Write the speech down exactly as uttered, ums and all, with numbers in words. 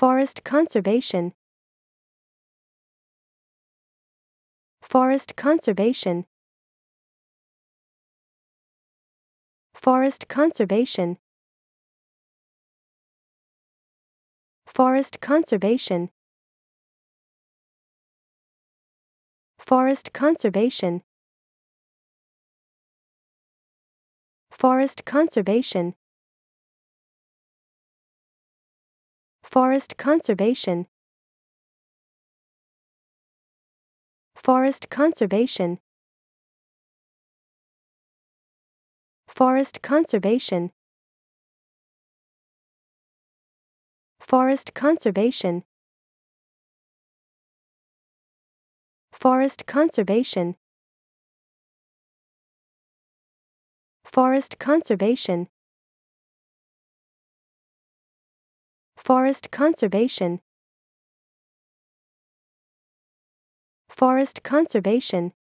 Forest conservation. Forest conservation. Forest conservation. Forest conservation. Forest conservation. Forest conservation. Forest conservation. Forest conservation. Forest conservation. Forest conservation. Forest conservation. Forest conservation. Forest conservation. Forest conservation.